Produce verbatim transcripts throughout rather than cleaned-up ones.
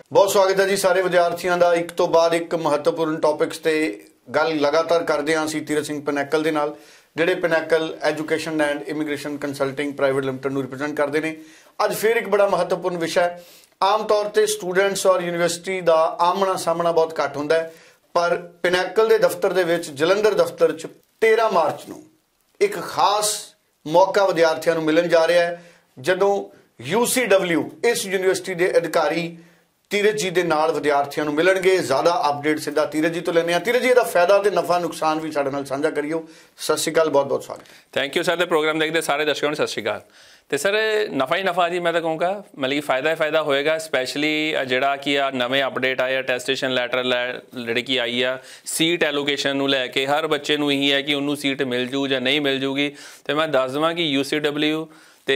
बहुत स्वागत है जी सारे विद्यार्थियों का। एक तो बाद एक महत्वपूर्ण टॉपिक्स ते गल लगातार करते हैं असीं तीरथ सिंह पिनैकल दे नाल, जिहड़े Pinnacle education and immigration consulting private limited नूं रिप्रजेंट करते हैं। अज फिर एक बड़ा महत्वपूर्ण विषय, आम तौर पर स्टूडेंट्स और यूनिवर्सिटी का आमना सामना बहुत घट होंदा है, पर पिनैकल के दफ्तर दे विच जलंधर दफ्तर च तेरह मार्च नूं एक खास मौका विद्यार्थियों को मिलन जा रहा है, जदों यू सी डबल्यू इस यूनिवर्सिटी के अधिकारी तीरथ जी के नाल विद्यार्थियों को मिलणगे। ज़्यादा अपडेट सीधा तीरथ जी तो लेने आ। तीरथ जी का फायदा तो नफा नुकसान भी साडे नाल साझा करियो। सत श्री अकाल, बहुत बहुत स्वागत। Thank you sir. तो प्रोग्राम देखते सारे दर्शकों सत श्री अकाल। तो सर नफा ही नफा जी, मैं तो कहूँगा मतलब कि फायदा ही फायदा होएगा, स्पैशली जोड़ा कि आ नवे अपडेट आए अटैस्टेशन लैटर जी कि आई आ सीट एलोकेशन लैके हर बच्चे को यही है कि उन्होंने सीट मिल जू या नहीं मिल जूगी। तो मैं दस देवां कि यू सी डबल्यू तो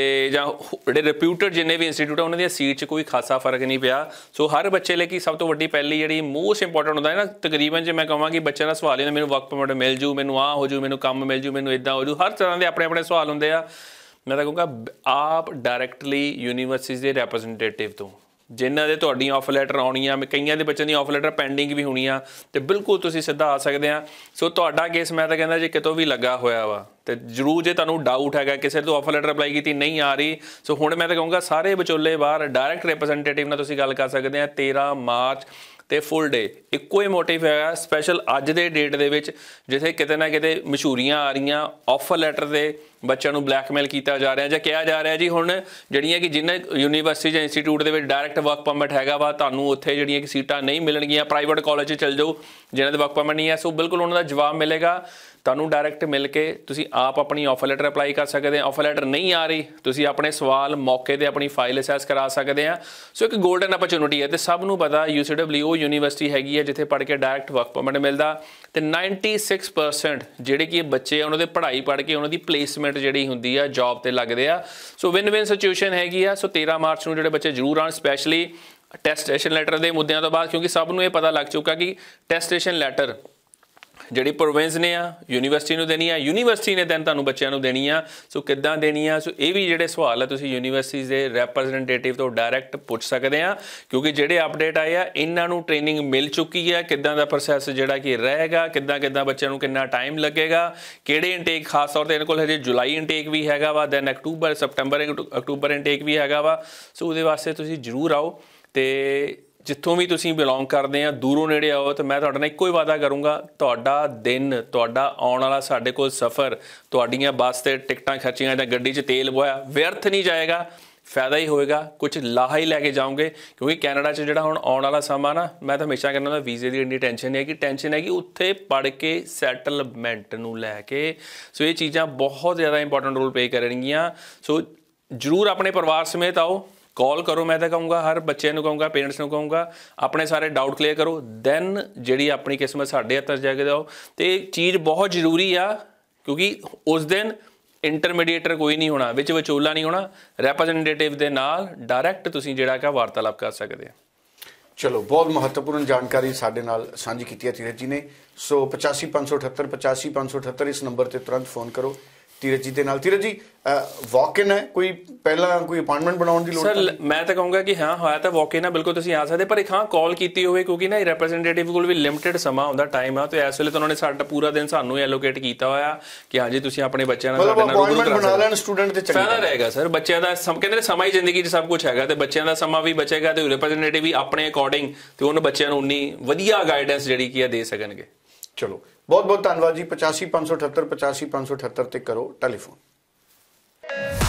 जो रिप्यूटेड जिन्हें भी इंस्टीट्यूट है उन्होंने सीट च कोई खासा फर्क नहीं पिया। सो हर बच्चे लिए कि सब तो वड्डी पहली जी मोस्ट इंपोर्टेंट होता है ना, तकरीबन जो मैं कਹਾਂ कि बच्चे का सवाल ही मैंने वर्क परमिट मिल जू, मैंने आ हो जू, मैंने काम मिल जू, मैंने इदा हो जू, हर तरह के अपने अपने सवाल होंगे आ। मैं तो कहूँगा आप डायरैक्टली यूनीवर्सिटी के रैप्रजेंटेटिव तो जिन्हों के तुहाडी ऑफर लैटर आउणियां, कईयां दे बच्चों की ऑफर लैटर पेंडिंग भी होनी आ, तो बिल्कुल तुसीं सीधा आ सकते हैं। सो तुहाडा केस मैं तो कहना जे कितों भी लगा होया वा तो जरूर जे तुहानूं डाउट है किसी तो ऑफर लैटर अप्लाई की नहीं आ रही, सो हुण मैं तो कहूँगा सारे विचोले बाहर डायरैक्ट रिप्रजेंटेटिव नाल तुसीं गल कर सकते हैं। तेरह मार्च तो फुल डे इक्को ही मोटिव है स्पैशल अज के डेट के जिथे किते ना किते मशहूरियां आ रही, ऑफर लैटर से बच्चों को ब्लैकमेल किया जा रहा है, कहा जा रहा है जी हुण जिहड़ियां कि जिन्हें यूनीवर्सिटी या इंस्टीट्यूट के डायरैक्ट वर्क परमिट हैगा वा तुहानूं उत्थे जिहड़ियां कि सीटां नहीं मिलणगियां, प्राइवेट कॉलेज चल जाओ जिन्हां दे वर्क परमिट नहीं है। सो बिल्कुल उन्होंने जवाब मिलेगा तुहानूं डायरैक्ट मिल के तुसीं आप अपनी ऑफर लैटर अप्लाई कर सकते हैं। ऑफर लैटर नहीं आ रही तुसीं अपने सवाल मौके पर अपनी फाइल असैस करा सकते हैं। सो एक गोल्डन अपॉर्चुनिटी है। तो सबनूं पता यू सी डबल्यू यूनीवर्सिटी हैगी है जिथे पढ़ के डायरैक्ट वर्क परमिट मिलता, तो नाइनटी सिक्स परसेंट जिहड़े कि बच्चे उन्होंने पढ़ाई पढ़ के उन्होंने प्लेसमेंट जिहड़ी हुंदी है जॉब ते लगदे आ। सो विन विन सिचुएशन हैगी आ। सो तेरह मार्च नूं जिहड़े बच्चे जरूर आउण, स्पैशली टैस्टेशन लैटर के मुद्दों तो बाद, क्योंकि सबनूं ये पता लग चुका कि टैस्टेशन लैटर जी प्रोविंस ने आ यूनीवर्सिटी को देनी है, यूनीवर्सिटी ने दैन तुहानूं बच्चों को देनी आ। सो किद्दां देनी आ, सो ये भी जिहड़े सवाल है तुसीं यूनीवर्सिटी के रैप्रजेंटेटिव तो डायरैक्ट पुछ सकते हैं, क्योंकि जिहड़े अपडेट आए आ इन्हां नूं ट्रेनिंग मिल चुकी है। किद्दां दा प्रोसैस जिहड़ा कि रहेगा, किद्दां किद्दां बच्चों को कितना टाइम लगेगा, किहड़े इंटेक खास तौर पर इन्हां कोल हजे जुलाई इंटेक भी हैगा वा, दैन अक्टूबर सप्टंबर अक्टूबर इंटेक भी हैगा वा। सो उहदे वास्ते तुसीं जरूर आओ, तो जितों भी तुसीं बिलोंग करते हैं दूरों नेड़े आओ, तो मैं तुहाडे नाल इक्को ही वादा करूँगा, तुहाडा दिन तुहाडा आउण वाला साडे कोल सफ़र तुहाडीआं बस ते टिकटां खर्चियां जां गड्डी च तेल बोया व्यर्थ नहीं जाएगा, फायदा ही होएगा, कुछ लाहा ही लैके जाओगे। क्योंकि कैनेडा च जिहड़ा हुण आउण वाला समा ना, मैं तो हमेशा कहना वीजे की इन्नी टेंशन है कि टेंशन है कि उत्थे पढ़ के सैटलमेंट नूं लैके। सो ये चीज़ां बहुत ज़्यादा इंपॉर्टेंट रोल प्ले करनगियां। सो जरूर अपने परिवार समेत आओ, कॉल करो, मैं तो कहूँगा हर बच्चे को कहूँगा, पेरेंट्स को कहूँगा अपने सारे डाउट क्लीयर करो, दैन जी अपनी किस्मत साढ़े हत्थ जाके दो। तो ये चीज़ बहुत जरूरी आ, क्योंकि उस दिन इंटरमीडिएटर कोई नहीं होना, विच विचोला नहीं होना, रैप्रजेंटेटिव के नाल डायरैक्ट तुसीं जिहड़ा कि वार्तालाप कर सकते हैं। चलो, बहुत महत्वपूर्ण जानकारी साडे नाल साझी की तीरथ जी ने। सो पचासी पाँच सौ अठहत्तर पचासी पाँच सौ अठहत्तर इस नंबर पर तुरंत फोन करो तीरथ जी के नाल। तीरथ जी वॉक इन है, कोई पहला कोई अपॉइंटमेंट बनाने की लोड़? सर मैं तो कहूँगा कि हाँ होया तो वॉक इन है, बिल्कुल तुसीं आ सकते, पर एक हाँ कॉल की होवे, क्योंकि ना रिप्रजेंटेटिव को भी लिमिटेड समा होंदा टाइम आ, तो इस वेले तो उन्होंने साडा पूरा दिन सानू एलोकेट किया होया कि हाँ जी तुसीं अपने बच्चों नाल साडे नाल रूबरू करा सकदे। स्टूडेंट ते फायदा रहेगा सर, बच्चों का कहते समा ही जिंदगी सब कुछ हैगा, तो बच्चों का समा भी बचेगा, तो रिप्रजेंटेटिव भी अपने अकॉर्डिंग तो उन्होंने बच्चों को उन्नी वधिया गाइडेंस जिहड़ी कि दे सकणगे। चलो, बहुत बहुत धन्यवाद जी। पचासी पाँच सौ अठहत्तर पचासी पाँच सौ अठहत्तर ते करो टेलीफोन।